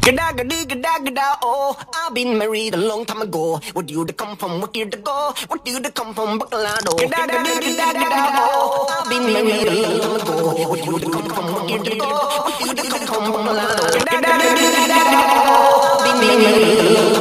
Gada gadi gada gada oh, I've been married a long time ago. Where do you come from? Where do you go? Where do you come from? Bacolado. Gada gada gada gada oh, I've been married a long time ago. Where do you come from? Where do you go? Where do you come from? Bacolado. Gada gada gada gada oh, I've been married a long